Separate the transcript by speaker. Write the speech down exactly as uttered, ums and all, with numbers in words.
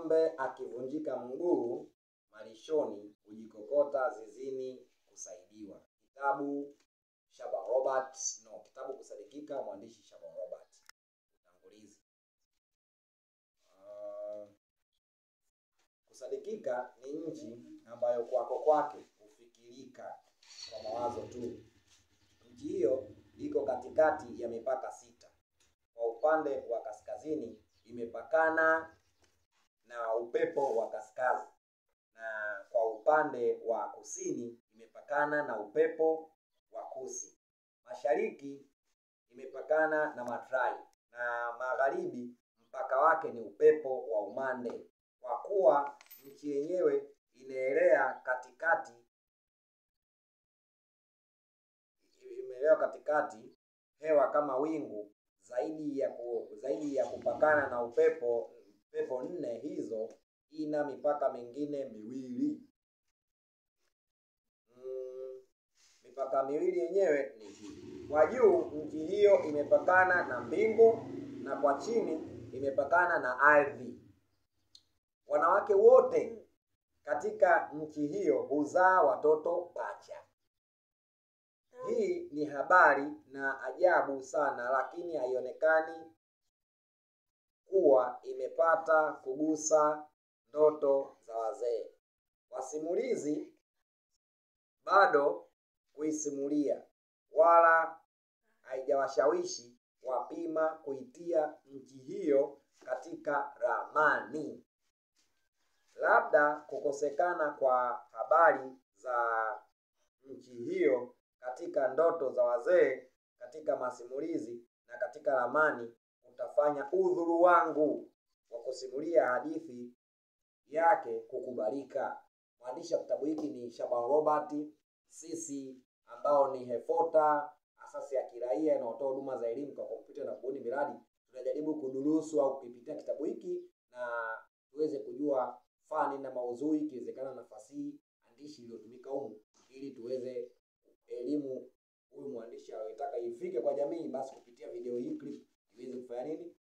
Speaker 1: Ng'ombe akivunjika mguu malishoni hujikokota zizini kusaidiwa. Kitabu Shaban Robert, no, kitabu kusadikika, mwandishi Shaban Robert. Utangulizi. Uh, kusadikika ni nchi ambayo kwako kwake hufikirika kwa mawazo tu. Nchi hiyo iko katikati ya mipaka sita. Kwa upande wa kaskazini imepakana na upepo wa kaskazi, na kwa upande wa kusini imepakana na upepo wa kusi. Mashariki imepakana na Matrai, na magharibi mpaka wake ni upepo wa umande. Kwa kuwa nchi yenyewe inaelea katikati imeelewa katikati, hewa kama wingu zaidi ya ku, zaidi ya kupakana na upepo pepo nne hizo, ina mipaka mingine miwili. Mm, mipaka miwili yenyewe ni hii. Kwa juu nchi hiyo imepakana na mbingu, na kwa chini imepakana na ardhi. Wanawake wote katika nchi hiyo huzaa watoto pacha. Hii ni habari na ajabu sana, lakini haionekani kuwa imepata kugusa ndoto za wazee. Wasimulizi bado kuisimulia, wala haijawashawishi wapima kuitia nchi hiyo katika ramani. Labda kukosekana kwa habari za nchi hiyo katika ndoto za wazee, katika masimulizi na katika ramani utafanya udhuru wangu wa kusimulia hadithi yake kukubalika. Mwandishi wa kitabu hiki ni Shaban Robert. Sisi ambao ni HEFOTA, asasi ya kiraia inayotoa huduma za elimu kwa kompyuta na kubuni miradi, tunajaribu kudurusu au kupitia kitabu hiki na tuweze kujua fani na maudhui, ikiwezekana na fasihi andishi iliyotumika humu, ili tuweze elimu huyu mwandishi anayotaka ifike kwa jamii. Basi kupitia video hii clip iweze kufanya nini?